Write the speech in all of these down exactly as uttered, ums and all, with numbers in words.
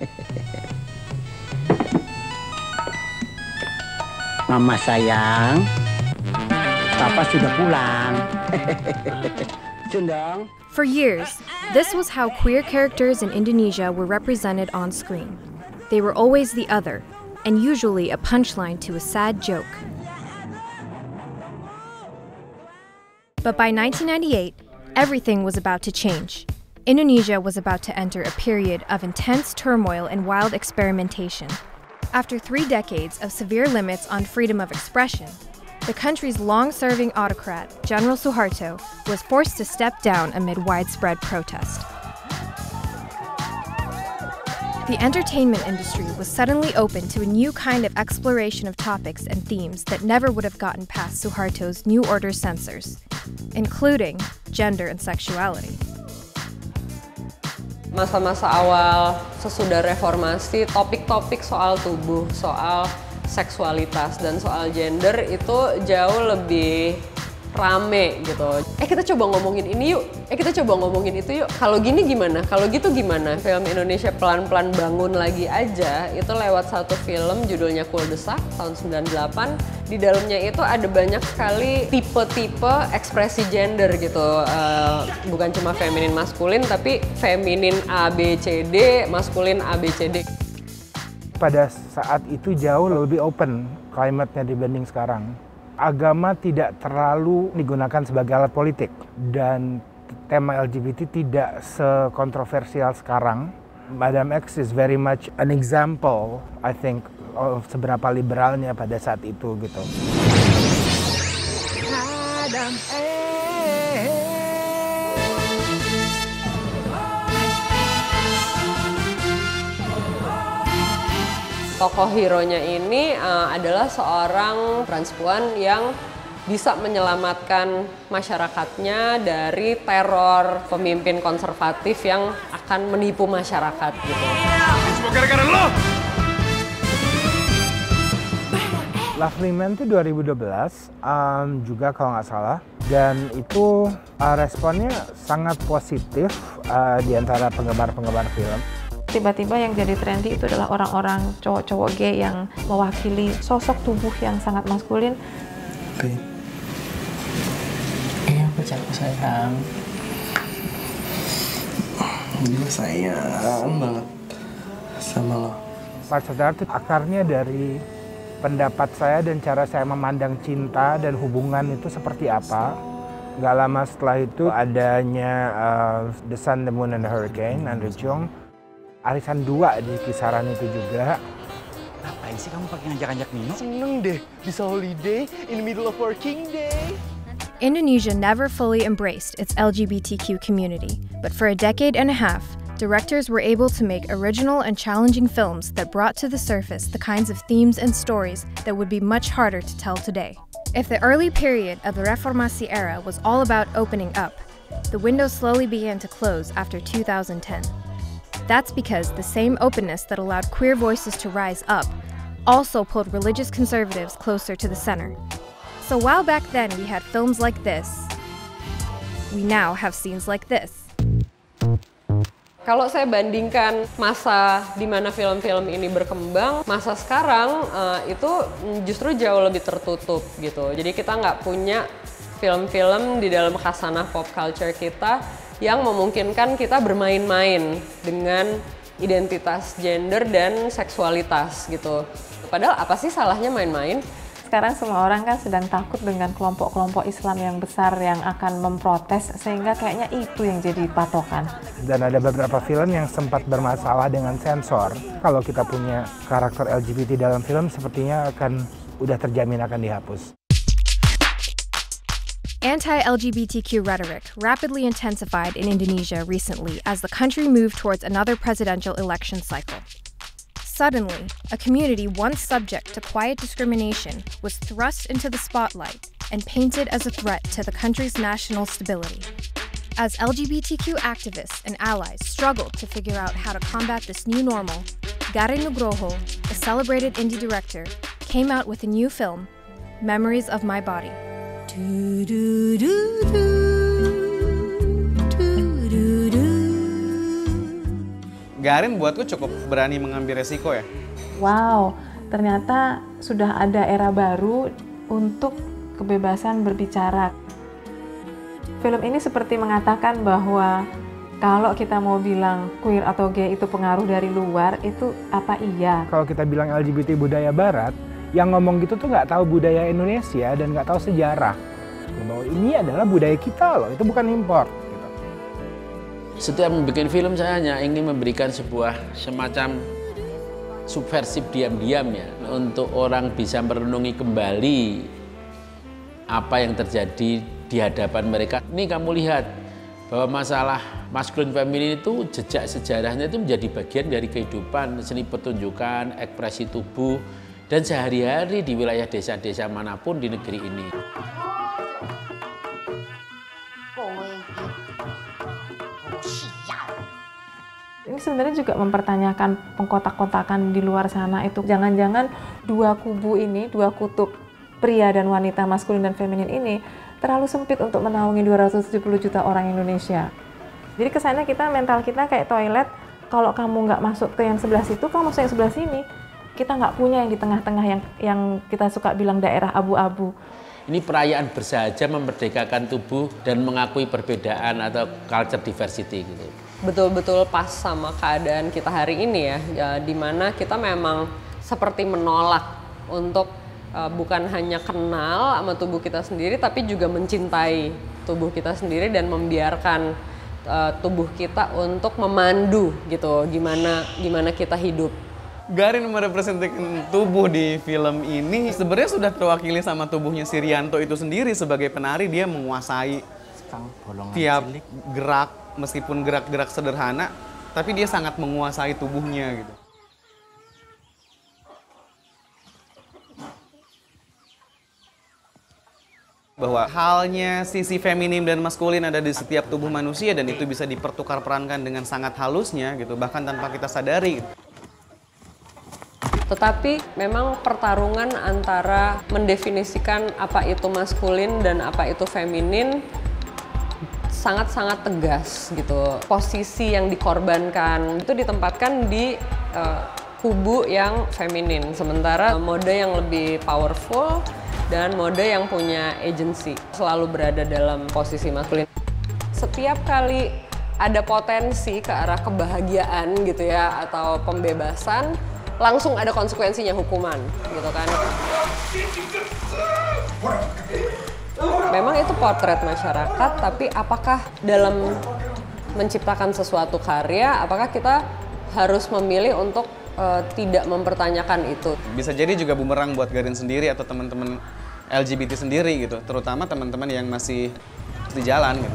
Mama sayang, Papa sudah pulang. Sundong. For years, this was how queer characters in Indonesia were represented on screen. They were always the other, and usually a punchline to a sad joke. But by nineteen ninety-eight, everything was about to change. Indonesia was about to enter a period of intense turmoil and wild experimentation. After three decades of severe limits on freedom of expression, the country's long-serving autocrat, General Suharto, was forced to step down amid widespread protest. The entertainment industry was suddenly open to a new kind of exploration of topics and themes that never would have gotten past Suharto's New Order censors, including gender and sexuality. Masa-masa awal sesudah reformasi, topik-topik soal tubuh, soal seksualitas, dan soal gender itu jauh lebih rame gitu. Eh kita coba ngomongin ini yuk, eh kita coba ngomongin itu yuk. Kalau gini gimana, kalau gitu gimana? Film Indonesia pelan-pelan bangun lagi aja, itu lewat satu film judulnya Kuldesak tahun sembilan puluh delapan. Di dalamnya itu ada banyak sekali tipe-tipe ekspresi gender gitu. Uh, bukan cuma feminin maskulin, tapi feminin A, B, C, D, maskulin A, B, C, D. Pada saat itu jauh lebih open climate-nya dibanding sekarang. Agama tidak terlalu digunakan sebagai alat politik. Dan tema L G B T tidak sekontroversial sekarang. Madam X is very much an example, I think, of seberapa liberalnya pada saat itu gitu. Madam X. Tokoh hero-nya ini uh, adalah seorang transpuan yang bisa menyelamatkan masyarakatnya dari teror pemimpin konservatif yang akan menipu masyarakat gitu. Semua gara-gara lo! Lovely Man itu dua ribu dua belas um, juga kalau nggak salah, dan itu uh, responnya sangat positif uh, di antara penggemar-penggemar film. Tiba-tiba yang jadi trendy itu adalah orang-orang cowok-cowok gay yang mewakili sosok tubuh yang sangat maskulin. Babe. Iya, aku capek sayang. Gue sayang banget sama lo. Portrayed itu akarnya dari pendapat saya dan cara saya memandang cinta dan hubungan itu seperti apa. Gak lama setelah itu adanya uh, The Sun, The Moon, and the Hurricane, Andrew Chung. Arisan dua di kisaran itu juga. Ngapain sih kamu pakai ngajak-ngajak Nino? Seneng deh, bisa holiday in the middle of working day. Indonesia never fully embraced its L G B T Q community, but for a decade and a half, directors were able to make original and challenging films that brought to the surface the kinds of themes and stories that would be much harder to tell today. If the early period of the Reformasi era was all about opening up, the window slowly began to close after two thousand ten. That's because the same openness that allowed queer voices to rise up also pulled religious conservatives closer to the center. So while back then we had films like this, we now have scenes like this. Kalau saya bandingkan masa di mana film-film ini berkembang, masa sekarang uh, itu justru jauh lebih tertutup gitu. Jadi kita nggak punya film-film di dalam khasanah pop culture kita yang memungkinkan kita bermain-main dengan identitas gender dan seksualitas gitu. Padahal apa sih salahnya main-main? Sekarang semua orang kan sedang takut dengan kelompok-kelompok Islam yang besar yang akan memprotes, sehingga kayaknya itu yang jadi patokan. Dan ada beberapa film yang sempat bermasalah dengan sensor. Kalau kita punya karakter L G B T dalam film, sepertinya akan udah terjamin akan dihapus. Anti-L G B T Q rhetoric rapidly intensified in Indonesia recently as the country moved towards another presidential election cycle. Suddenly, a community once subject to quiet discrimination was thrust into the spotlight and painted as a threat to the country's national stability. As L G B T Q activists and allies struggled to figure out how to combat this new normal, Gary Nugroho, a celebrated indie director, came out with a new film, Memories of My Body. Garin buatku cukup berani mengambil resiko ya. Wow, ternyata sudah ada era baru untuk kebebasan berbicara. Film ini seperti mengatakan bahwa kalau kita mau bilang queer atau gay itu pengaruh dari luar, itu apa iya? Kalau kita bilang L G B T budaya barat, yang ngomong gitu tuh nggak tahu budaya Indonesia dan nggak tahu sejarah. Bahwa ini adalah budaya kita loh, itu bukan impor. Gitu. Setiap membuat film saya hanya ingin memberikan sebuah semacam subversif diam-diam ya, untuk orang bisa merenungi kembali apa yang terjadi di hadapan mereka. Ini kamu lihat bahwa masalah maskulin feminin itu jejak sejarahnya itu menjadi bagian dari kehidupan, seni pertunjukan, ekspresi tubuh, dan sehari-hari di wilayah desa-desa manapun di negeri ini. Ini sebenarnya juga mempertanyakan pengkotak-kotakan di luar sana itu. Jangan-jangan dua kubu ini, dua kutub pria dan wanita, maskulin dan feminin ini terlalu sempit untuk menaungi dua ratus tujuh puluh juta orang Indonesia. Jadi kesannya kita, mental kita kayak toilet, kalau kamu nggak masuk ke yang sebelah situ, kamu masuk yang sebelah sini. Kita nggak punya yang di tengah-tengah yang, yang kita suka bilang daerah abu-abu. Ini perayaan bersahaja memerdekakan tubuh dan mengakui perbedaan atau culture diversity gitu. Betul-betul pas sama keadaan kita hari ini ya, ya di mana kita memang seperti menolak untuk uh, bukan hanya kenal sama tubuh kita sendiri, tapi juga mencintai tubuh kita sendiri dan membiarkan uh, tubuh kita untuk memandu gitu, gimana gimana kita hidup. Garin merepresentasikan tubuh di film ini sebenarnya sudah terwakili sama tubuhnya si Rianto itu sendiri. Sebagai penari dia menguasai tiap gerak, meskipun gerak-gerak sederhana, tapi dia sangat menguasai tubuhnya gitu. Bahwa halnya sisi feminim dan maskulin ada di setiap tubuh manusia dan itu bisa dipertukar perankan dengan sangat halusnya gitu, bahkan tanpa kita sadari. Tetapi memang pertarungan antara mendefinisikan apa itu maskulin dan apa itu feminin sangat-sangat tegas gitu. Posisi yang dikorbankan itu ditempatkan di uh, kubu yang feminin, sementara mode yang lebih powerful dan mode yang punya agency selalu berada dalam posisi maskulin. Setiap kali ada potensi ke arah kebahagiaan gitu ya atau pembebasan, langsung ada konsekuensinya, hukuman gitu kan. Memang itu potret masyarakat, tapi apakah dalam menciptakan sesuatu karya, apakah kita harus memilih untuk uh, tidak mempertanyakan itu? Bisa jadi juga bumerang buat Garin sendiri atau teman-teman L G B T sendiri gitu, terutama teman-teman yang masih di jalan gitu.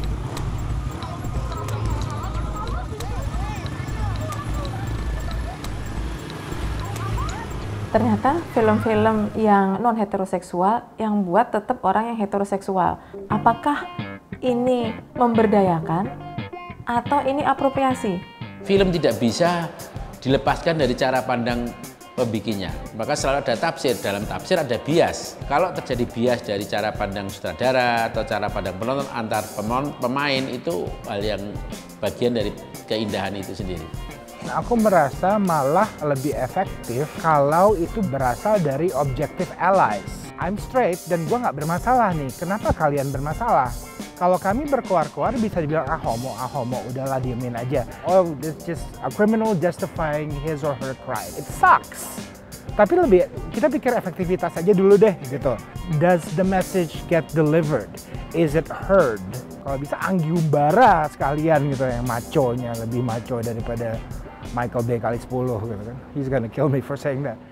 Ternyata film-film yang non-heteroseksual yang buat tetap orang yang heteroseksual. Apakah ini memberdayakan atau ini apropriasi? Film tidak bisa dilepaskan dari cara pandang pembikinnya. Maka selalu ada tafsir, dalam tafsir ada bias. Kalau terjadi bias dari cara pandang sutradara atau cara pandang penonton antar pemain, itu hal yang bagian dari keindahan itu sendiri. Aku merasa malah lebih efektif kalau itu berasal dari objective allies. I'm straight dan gue nggak bermasalah nih. Kenapa kalian bermasalah? Kalau kami berkoar-koar bisa dibilang ah homo, ah homo, udahlah diemin aja. Oh, it's just a criminal justifying his or her crime. It sucks. Tapi lebih kita pikir efektivitas aja dulu deh gitu. Does the message get delivered? Is it heard? Kalau bisa Anggi Umbara sekalian gitu yang maconya, lebih maco daripada Michael Bay kali sepuluh gitu kan. He's gonna kill me for saying that.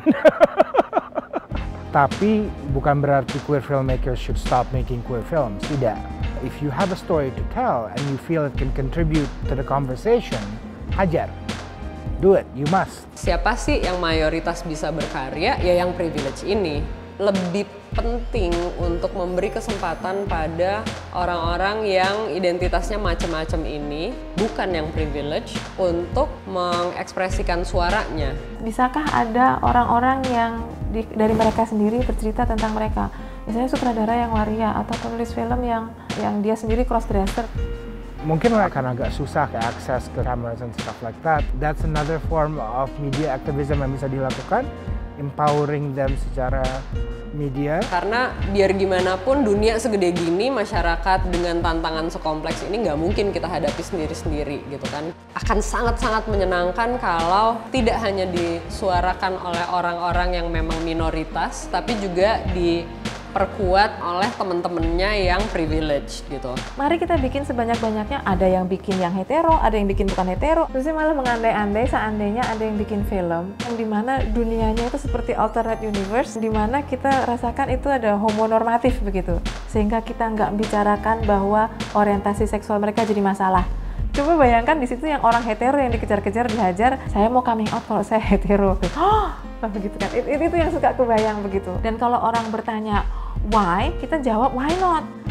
Tapi bukan berarti queer filmmakers should stop making queer films. Tidak. If you have a story to tell and you feel it can contribute to the conversation, hajar. Do it, you must. Siapa sih yang mayoritas bisa berkarya? Ya yang privilege ini. Lebih penting untuk memberi kesempatan pada orang-orang yang identitasnya macam-macam ini, bukan yang privilege, untuk mengekspresikan suaranya. Bisakah ada orang-orang yang di, dari mereka sendiri bercerita tentang mereka? Misalnya sutradara yang waria atau penulis film yang yang dia sendiri cross-dresser. Mungkin akan agak susah ke akses ke cameras and stuff like that. That's another form of media activism yang bisa dilakukan, empowering them secara media. Karena biar gimana pun dunia segede gini, masyarakat dengan tantangan sekompleks ini nggak mungkin kita hadapi sendiri-sendiri gitu kan. Akan sangat-sangat menyenangkan kalau tidak hanya disuarakan oleh orang-orang yang memang minoritas, tapi juga diperkuat oleh temen-temennya yang privilege gitu. Mari kita bikin sebanyak-banyaknya, ada yang bikin yang hetero, ada yang bikin bukan hetero. Terus malah mengandai-andai seandainya ada yang bikin film yang dimana dunianya itu seperti alternate universe, dimana kita rasakan itu ada homonormatif begitu. Sehingga kita nggak bicarakan bahwa orientasi seksual mereka jadi masalah. Coba bayangkan di situ yang orang hetero yang dikejar-kejar, dihajar, saya mau coming out kalau saya hetero. Oh, begitu kan. Itu, itu yang suka kebayang begitu. Dan kalau orang bertanya, why? Kita jawab, why not?